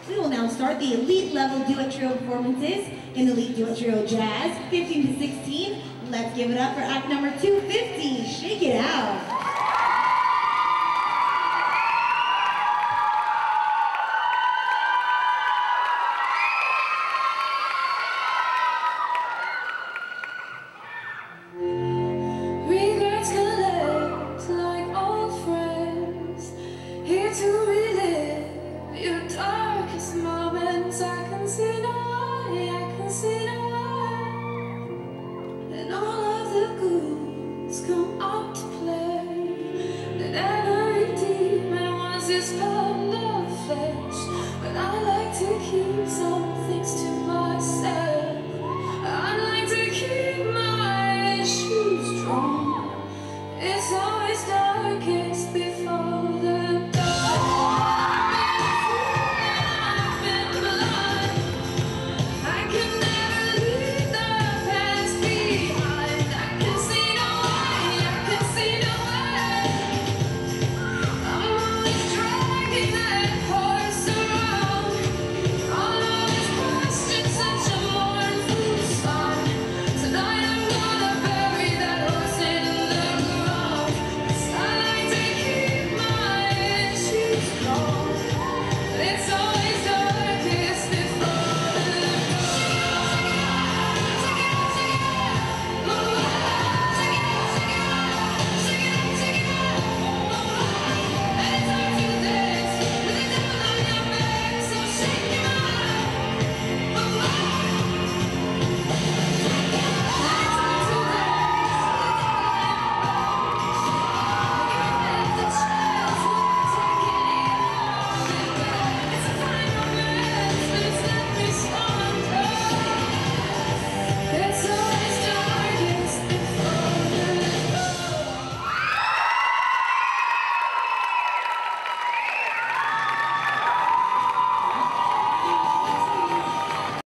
We will now start the elite level duet trio performances in Elite Duet Trio Jazz, 15 to 16. Let's give it up for act number 250, Shake It Out.